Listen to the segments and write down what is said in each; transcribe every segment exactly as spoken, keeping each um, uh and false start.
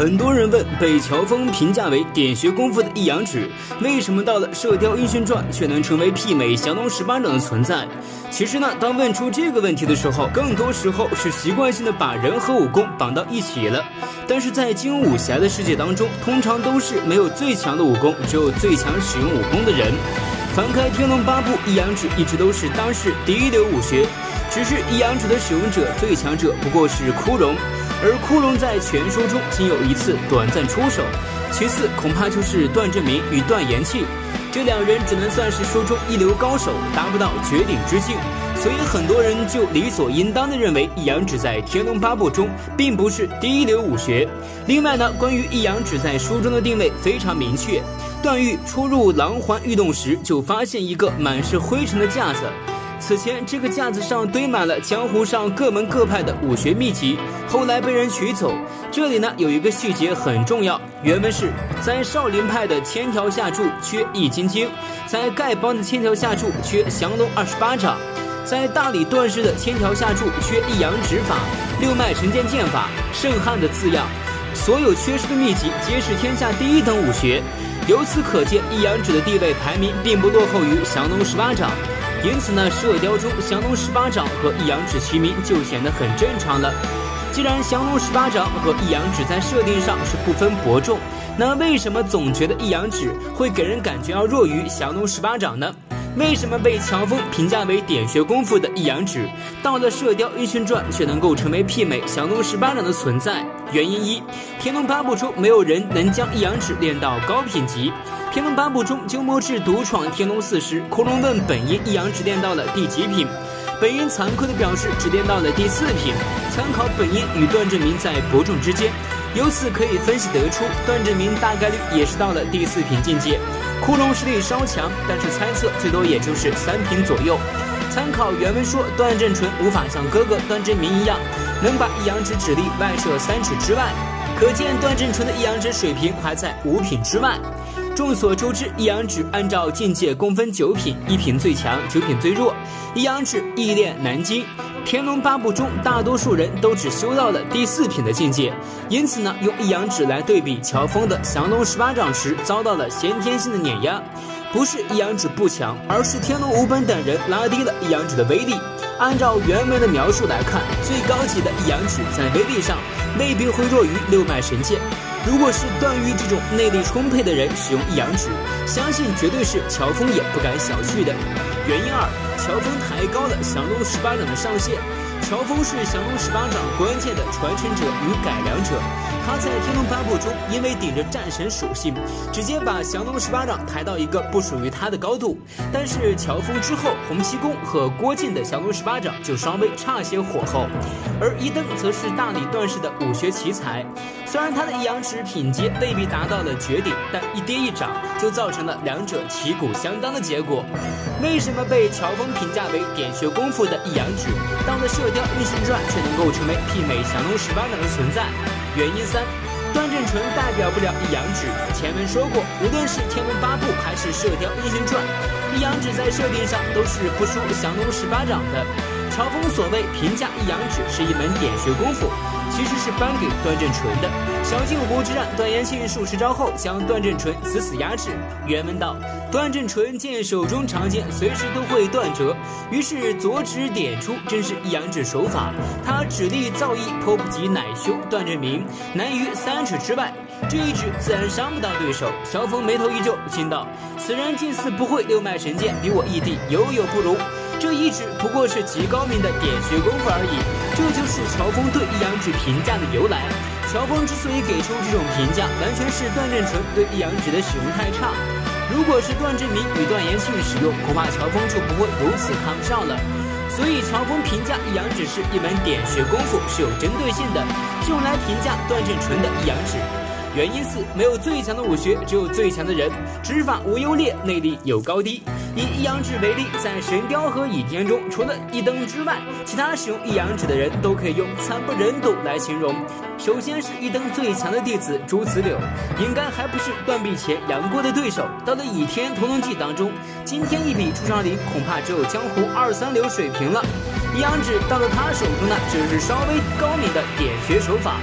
很多人问被乔峰评价为点穴功夫的一阳指，为什么到了《射雕英雄传》却能成为媲美降龙十八掌的存在？其实呢，当问出这个问题的时候，更多时候是习惯性的把人和武功绑到一起了。但是在金庸武侠的世界当中，通常都是没有最强的武功，只有最强使用武功的人。翻开《天龙八部》，一阳指一直都是当世第一流武学，只是一阳指的使用者最强者不过是枯荣。而枯荣在全书中仅有一次短暂出手，其次恐怕就是段正明与段延庆，这两人只能算是书中一流高手，达不到绝顶之境，所以很多人就理所应当地认为一阳指在天龙八部中并不是第一流武学。另外呢，关于一阳指在书中的定位非常明确，段誉出入狼环御洞时就发现一个满是灰尘的架子，此前这个架子上堆满了江湖上各门各派的武学秘籍，后来被人取走。这里呢有一个细节很重要，原文是在少林派的千条下注缺易筋经，在丐帮的千条下注缺降龙二十八掌，在大理段氏的千条下注缺一阳指法、六脉神剑剑法、圣汉的字样，所有缺失的秘籍皆是天下第一等武学。由此可见，一阳指的地位排名并不落后于降龙十八掌。因此呢，射雕中降龙十八掌和一阳指齐名就显得很正常了。既然降龙十八掌和一阳指在设定上是不分伯仲，那为什么总觉得一阳指会给人感觉要弱于降龙十八掌呢？为什么被乔峰评价为点穴功夫的一阳指，到了《射雕英雄传》却能够成为媲美降龙十八掌的存在？原因一，天龙八部中没有人能将一阳指练到高品级。天龙八部中，鸠摩智独闯天龙寺时，孔融问本因一阳指练到了第几品，本因惭愧地表示只练到了第四品。参考本因与段正明在伯仲之间，由此可以分析得出，段正明大概率也是到了第四品境界。枯荣实力稍强，但是猜测最多也就是三品左右。参考原文说，段正淳无法像哥哥段正明一样，能把一阳指指力外射三尺之外，可见段正淳的一阳指水平还在五品之外。众所周知，一阳指按照境界共分九品，一品最强，九品最弱。一阳指易练难精，天龙八部中大多数人都只修到了第四品的境界，因此呢，用一阳指来对比乔峰的降龙十八掌时，遭到了先天性的碾压。不是一阳指不强，而是天龙五本等人拉低了一阳指的威力。按照原文的描述来看，最高级的一阳指在威力上未必会弱于六脉神剑。如果是段誉这种内力充沛的人使用一阳指，相信绝对是乔峰也不敢小觑的。原因二，乔峰抬高了降龙十八掌的上限。乔峰是降龙十八掌关键的传承者与改良者，他在天龙八部中因为顶着战神属性，直接把降龙十八掌抬到一个不属于他的高度。但是乔峰之后，洪七公和郭靖的降龙十八掌就稍微差些火候，而一灯则是大理段氏的武学奇才。虽然他的一阳指品阶未必达到了绝顶，但一跌一掌就造成了两者旗鼓相当的结果。为什么被乔峰评价为点穴功夫的一阳指，到了《射雕英雄传》却能够成为媲美降龙十八掌的存在？原因三，段正淳代表不了一阳指。前面说过，无论是天龙八部还是《射雕英雄传》，一阳指在设定上都是不输降龙十八掌的。乔峰所谓评价一阳指是一门点穴功夫，其实是颁给段正淳的。小金五湖之战，段延庆数十招后将段正淳死死压制。原文道，段正淳见手中长剑随时都会断折，于是左指点出，正是一阳指手法。他指力造诣颇不及乃兄段正明，难于三尺之外，这一指自然伤不到对手。乔峰眉头一皱，惊道：“此人近似不会六脉神剑，比我义弟有有不如。”这一指不过是极高明的点穴功夫而已，这就是乔峰对一阳指评价的由来。乔峰之所以给出这种评价，完全是段正淳对一阳指的使用太差。如果是段正明与段延庆使用，恐怕乔峰就不会如此看不上了。所以乔峰评价一阳指是一门点穴功夫是有针对性的，是用来评价段正淳的一阳指。原因四，没有最强的武学，只有最强的人。指法无优劣，内力有高低。以一阳指为例，在神雕和倚天中，除了一灯之外，其他使用一阳指的人都可以用惨不忍睹来形容。首先是一灯最强的弟子朱子柳，应该还不是断臂前杨过的对手。到了倚天屠龙记当中，今天一比朱长林，恐怕只有江湖二三流水平了。一阳指到了他手中呢，只是稍微高明的点穴手法。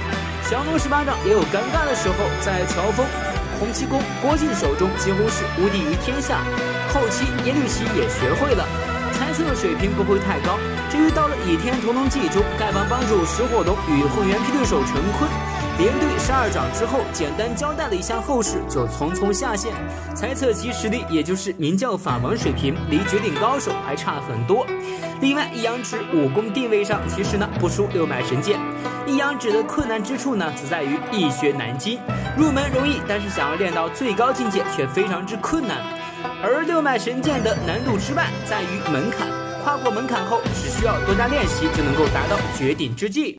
降龙十八掌也有尴尬的时候，在乔峰、洪七公、郭靖手中几乎是无敌于天下。后期耶律齐也学会了，猜测水平不会太高。至于到了倚天屠龙记中，丐帮帮主石火龙与混元批对手陈坤连对十二掌之后，简单交代了一下后事，就匆匆下线。猜测其实力也就是明教法王水平，离绝顶高手还差很多。另外，一阳指武功定位上其实呢不输六脉神剑。一阳指的困难之处呢，则在于易学难精，入门容易，但是想要练到最高境界却非常之困难。而六脉神剑的难度之外在于门槛，跨过门槛后，只需要多加练习就能够达到绝顶之际。